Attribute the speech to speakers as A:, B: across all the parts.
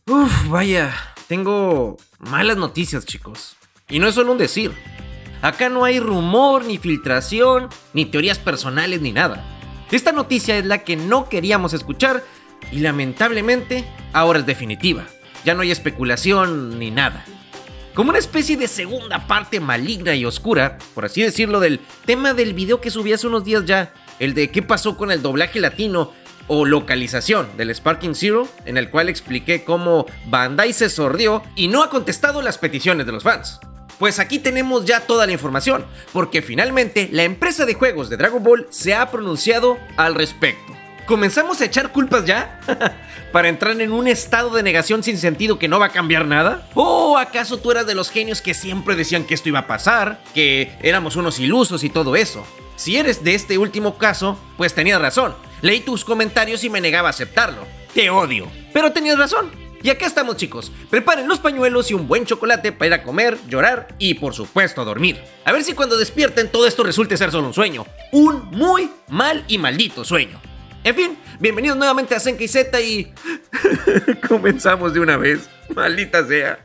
A: Vaya, tengo malas noticias, chicos. Y no es solo un decir. Acá no hay rumor, ni filtración, ni teorías personales, ni nada. Esta noticia es la que no queríamos escuchar y lamentablemente ahora es definitiva. Ya no hay especulación ni nada. Como una especie de segunda parte maligna y oscura, por así decirlo, del tema del video que subí hace unos días ya, el de qué pasó con el doblaje latino o localización del Sparking Zero, en el cual expliqué cómo Bandai se sordió y no ha contestado las peticiones de los fans. Pues aquí tenemos ya toda la información, porque finalmente la empresa de juegos de Dragon Ball se ha pronunciado al respecto. ¿Comenzamos a echar culpas ya? ¿Para entrar en un estado de negación sin sentido que no va a cambiar nada? ¿O acaso tú eras de los genios que siempre decían que esto iba a pasar? ¿Que éramos unos ilusos y todo eso? Si eres de este último caso, pues tenías razón. Leí tus comentarios y me negaba a aceptarlo. Te odio. Pero tenías razón. Y acá estamos, chicos. Preparen los pañuelos y un buen chocolate para ir a comer, llorar y por supuesto a dormir. A ver si cuando despierten todo esto resulte ser solo un sueño. Un muy mal y maldito sueño. En fin, bienvenidos nuevamente a Zenkai Z y... comenzamos de una vez. Maldita sea.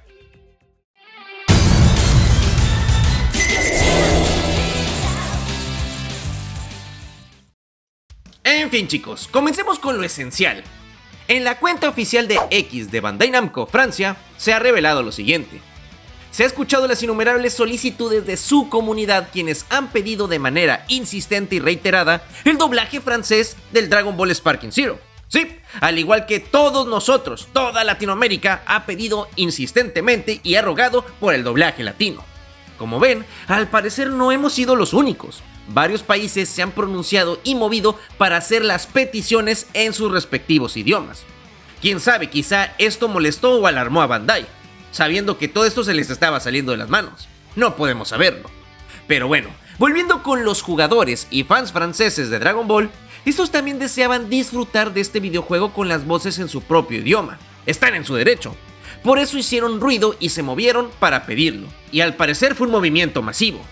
A: En fin, chicos, comencemos con lo esencial. En la cuenta oficial de X de Bandai Namco Francia se ha revelado lo siguiente. Se ha escuchado las innumerables solicitudes de su comunidad, quienes han pedido de manera insistente y reiterada el doblaje francés del Dragon Ball Sparking Zero. Sí, al igual que todos nosotros, toda Latinoamérica ha pedido insistentemente y ha rogado por el doblaje latino. Como ven, al parecer no hemos sido los únicos. Varios países se han pronunciado y movido para hacer las peticiones en sus respectivos idiomas. Quién sabe, quizá esto molestó o alarmó a Bandai, sabiendo que todo esto se les estaba saliendo de las manos. No podemos saberlo. Pero bueno, volviendo con los jugadores y fans franceses de Dragon Ball, estos también deseaban disfrutar de este videojuego con las voces en su propio idioma. Están en su derecho. Por eso hicieron ruido y se movieron para pedirlo. Y al parecer fue un movimiento masivo.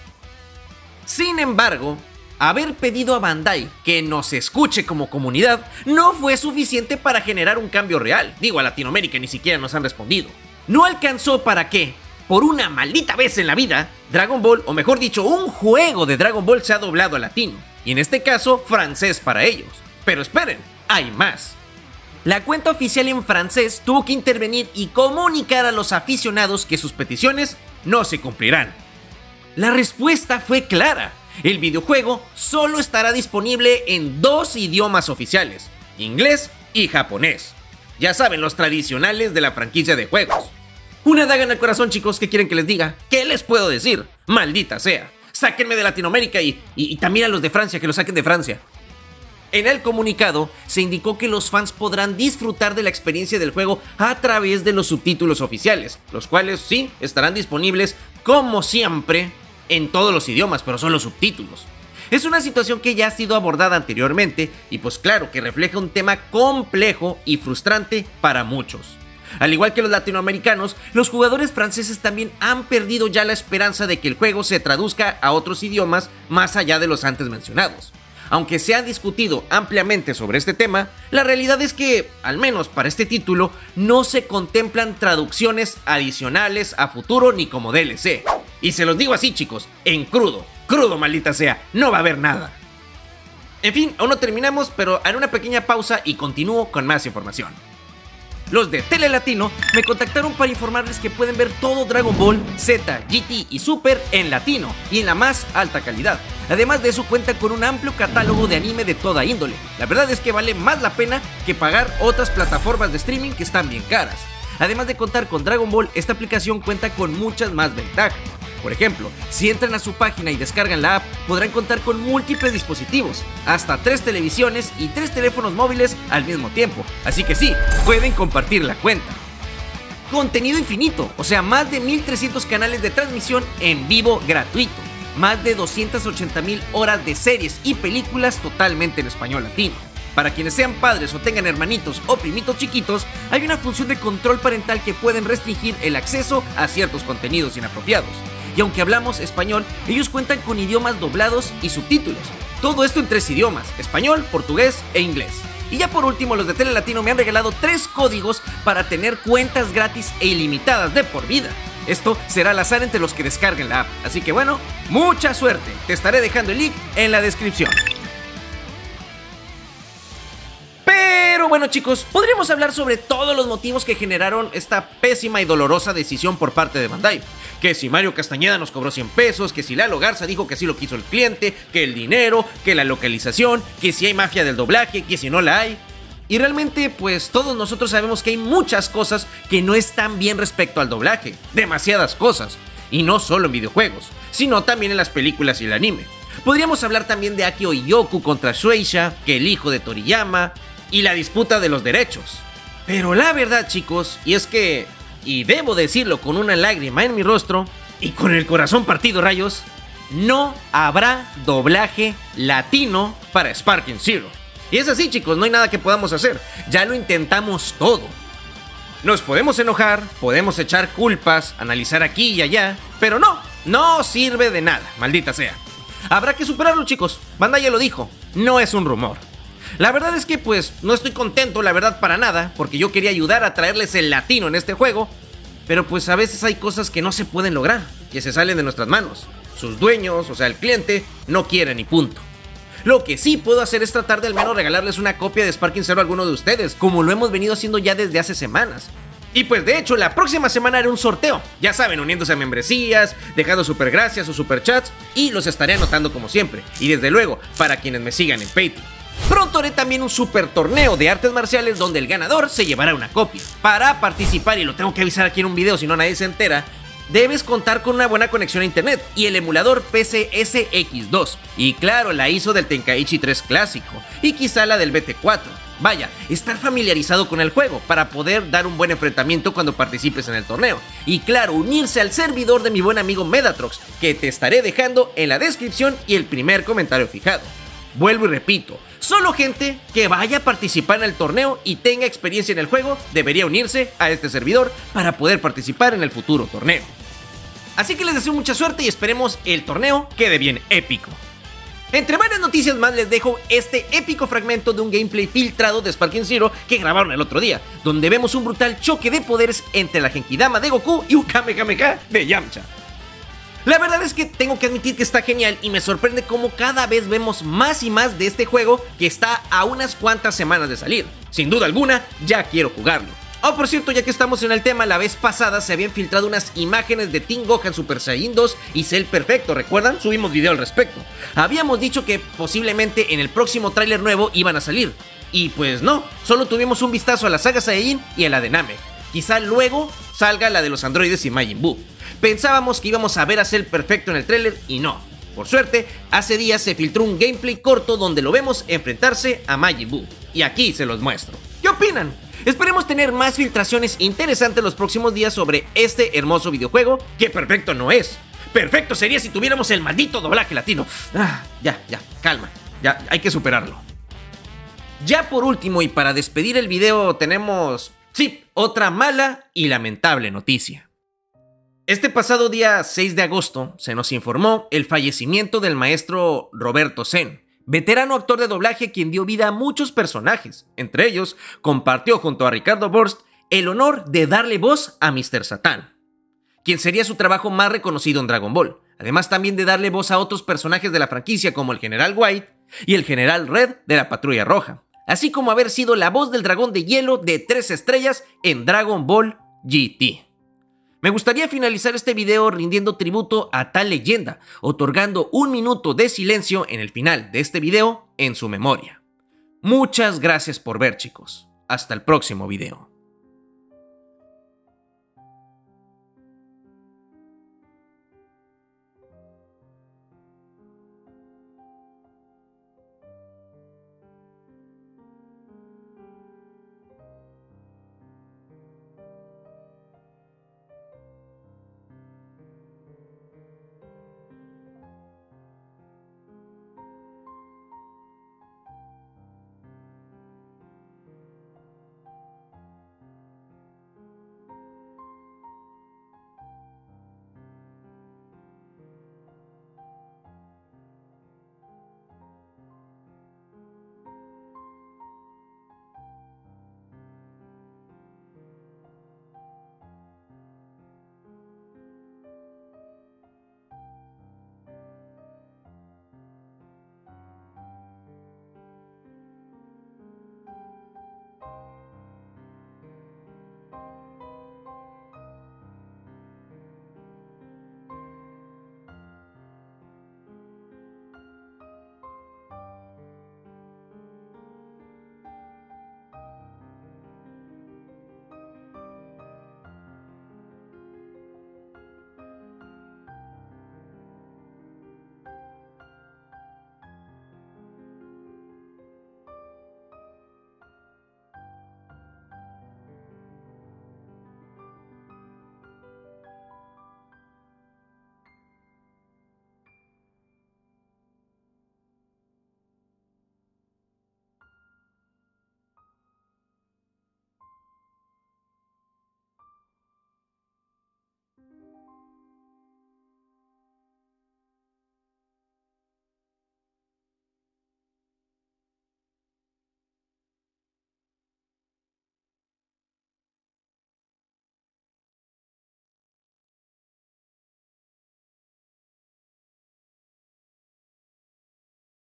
A: Sin embargo, haber pedido a Bandai que nos escuche como comunidad no fue suficiente para generar un cambio real. Digo, a Latinoamérica ni siquiera nos han respondido. No alcanzó para que, por una maldita vez en la vida, Dragon Ball, o mejor dicho, un juego de Dragon Ball se ha doblado a latino. Y en este caso, francés para ellos. Pero esperen, hay más. La cuenta oficial en francés tuvo que intervenir y comunicar a los aficionados que sus peticiones no se cumplirán. La respuesta fue clara. El videojuego solo estará disponible en 2 idiomas oficiales, inglés y japonés. Ya saben, los tradicionales de la franquicia de juegos. Una daga en el corazón, chicos, ¿qué quieren que les diga? ¿Qué les puedo decir? Maldita sea. Sáquenme de Latinoamérica y también a los de Francia, que los saquen de Francia. En el comunicado se indicó que los fans podrán disfrutar de la experiencia del juego a través de los subtítulos oficiales, los cuales sí estarán disponibles como siempre en todos los idiomas, pero son los subtítulos. Es una situación que ya ha sido abordada anteriormente y pues claro que refleja un tema complejo y frustrante para muchos. Al igual que los latinoamericanos, los jugadores franceses también han perdido ya la esperanza de que el juego se traduzca a otros idiomas más allá de los antes mencionados. Aunque se ha discutido ampliamente sobre este tema, la realidad es que, al menos para este título, no se contemplan traducciones adicionales a futuro ni como DLC. Y se los digo así, chicos, en crudo, maldita sea, no va a haber nada. En fin, aún no terminamos, pero haré una pequeña pausa y continúo con más información. Los de Tele Latino me contactaron para informarles que pueden ver todo Dragon Ball, Z, GT y Super en latino y en la más alta calidad. Además de eso cuenta con un amplio catálogo de anime de toda índole. La verdad es que vale más la pena que pagar otras plataformas de streaming que están bien caras. Además de contar con Dragon Ball, esta aplicación cuenta con muchas más ventajas. Por ejemplo, si entran a su página y descargan la app, podrán contar con múltiples dispositivos, hasta 3 televisiones y 3 teléfonos móviles al mismo tiempo, así que sí, pueden compartir la cuenta. Contenido infinito, o sea, más de 1300 canales de transmisión en vivo gratuito, más de 280,000 horas de series y películas totalmente en español latino. Para quienes sean padres o tengan hermanitos o primitos chiquitos, hay una función de control parental que pueden restringir el acceso a ciertos contenidos inapropiados. Y aunque hablamos español, ellos cuentan con idiomas doblados y subtítulos. Todo esto en 3 idiomas, español, portugués e inglés. Y ya por último, los de Tele Latino me han regalado 3 códigos para tener cuentas gratis e ilimitadas de por vida. Esto será al azar entre los que descarguen la app. Así que bueno, mucha suerte. Te estaré dejando el link en la descripción. Pero bueno, chicos, podríamos hablar sobre todos los motivos que generaron esta pésima y dolorosa decisión por parte de Bandai. Que si Mario Castañeda nos cobró 100 pesos, que si Lalo Garza dijo que sí lo quiso el cliente, que el dinero, que la localización, que si hay mafia del doblaje, que si no la hay. Y realmente, pues todos nosotros sabemos que hay muchas cosas que no están bien respecto al doblaje. Demasiadas cosas. Y no solo en videojuegos, sino también en las películas y el anime. Podríamos hablar también de Akio Yoku contra Shueisha, que el hijo de Toriyama, y la disputa de los derechos. Pero la verdad, chicos, y es que, y debo decirlo con una lágrima en mi rostro y con el corazón partido rayos, no habrá doblaje latino para Sparking Zero. Y es así, chicos, no hay nada que podamos hacer. Ya lo intentamos todo. Nos podemos enojar, podemos echar culpas, analizar aquí y allá, pero no sirve de nada, maldita sea. Habrá que superarlo, chicos. Bandai ya lo dijo, no es un rumor. La verdad es que pues no estoy contento, la verdad, para nada, porque yo quería ayudar a traerles el latino en este juego, pero pues a veces hay cosas que no se pueden lograr, que se salen de nuestras manos. Sus dueños, o sea el cliente, no quieren y punto. Lo que sí puedo hacer es tratar de al menos regalarles una copia de Sparking Zero a alguno de ustedes, como lo hemos venido haciendo ya desde hace semanas. Y pues de hecho la próxima semana haré un sorteo, ya saben, uniéndose a membresías, dejando super gracias o super chats, y los estaré anotando como siempre. Y desde luego, para quienes me sigan en Patreon. Pronto haré también un super torneo de artes marciales donde el ganador se llevará una copia. Para participar, y lo tengo que avisar aquí en un video si no nadie se entera, debes contar con una buena conexión a internet y el emulador PCSX2. Y claro, la ISO del Tenkaichi 3 clásico y quizá la del BT4. Vaya, estar familiarizado con el juego para poder dar un buen enfrentamiento cuando participes en el torneo. Y claro, unirse al servidor de mi buen amigo Medatrox, que te estaré dejando en la descripción y el primer comentario fijado. Vuelvo y repito, solo gente que vaya a participar en el torneo y tenga experiencia en el juego debería unirse a este servidor para poder participar en el futuro torneo. Así que les deseo mucha suerte y esperemos el torneo quede bien épico. Entre varias noticias más les dejo este épico fragmento de un gameplay filtrado de Sparking Zero que grabaron el otro día, donde vemos un brutal choque de poderes entre la Genkidama de Goku y un Kamehameha de Yamcha. La verdad es que tengo que admitir que está genial y me sorprende cómo cada vez vemos más y más de este juego que está a unas cuantas semanas de salir. Sin duda alguna, ya quiero jugarlo. Oh, por cierto, ya que estamos en el tema, la vez pasada se habían filtrado unas imágenes de Team Gohan Super Saiyan 2 y Cell Perfecto, ¿recuerdan? Subimos video al respecto. Habíamos dicho que posiblemente en el próximo tráiler nuevo iban a salir. Y pues no, solo tuvimos un vistazo a la saga Saiyajin y a la de Namek. Quizá luego salga la de los androides y Majin Buu. Pensábamos que íbamos a ver a Cell Perfecto en el tráiler y no. Por suerte, hace días se filtró un gameplay corto donde lo vemos enfrentarse a Majin Buu. Y aquí se los muestro. ¿Qué opinan? Esperemos tener más filtraciones interesantes los próximos días sobre este hermoso videojuego que perfecto no es. Perfecto sería si tuviéramos el maldito doblaje latino. Ya, calma, ya hay que superarlo. Ya por último y para despedir el video tenemos, sí, otra mala y lamentable noticia. Este pasado día 6 de agosto se nos informó el fallecimiento del maestro Roberto Zen, veterano actor de doblaje quien dio vida a muchos personajes. Entre ellos, compartió junto a Ricardo Borst el honor de darle voz a Mr. Satan, quien sería su trabajo más reconocido en Dragon Ball. Además también de darle voz a otros personajes de la franquicia como el General White y el General Red de la Patrulla Roja, así como haber sido la voz del dragón de hielo de 3 estrellas en Dragon Ball GT. Me gustaría finalizar este video rindiendo tributo a tal leyenda, otorgando un minuto de silencio en el final de este video en su memoria. Muchas gracias por ver, chicos. Hasta el próximo video.